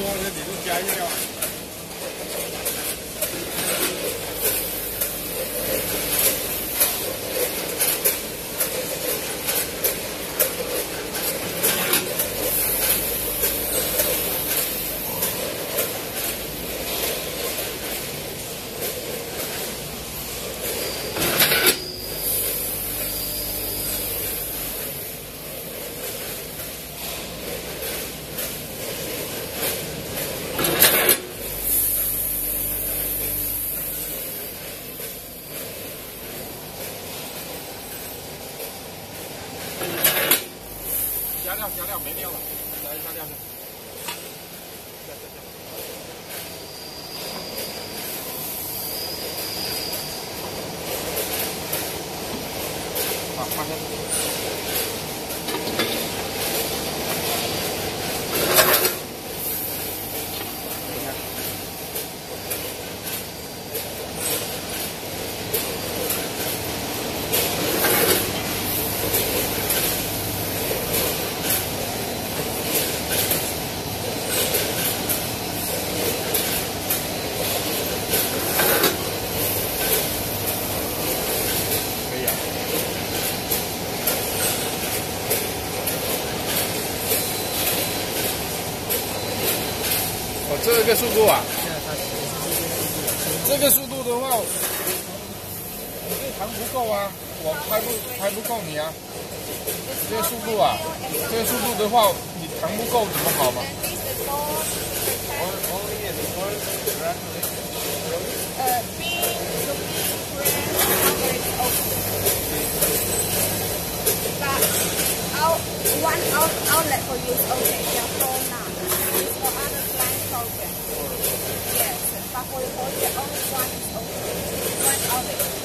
多，你就加一料。加料没料了，加一下料去。好，放下去。这个速度啊，这个速度的话，你这糖不够啊，我拍不够你啊。这个速度啊，这个速度的话，你糖不够怎么跑嘛 ？One outlet for you is okay. Your phone now. It's for other client program. Yes, but for your project, only one is okay. One outlet.